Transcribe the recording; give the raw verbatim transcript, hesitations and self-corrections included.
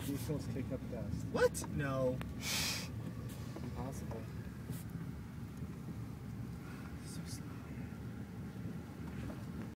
Who feels kick up best? What? No. Impossible.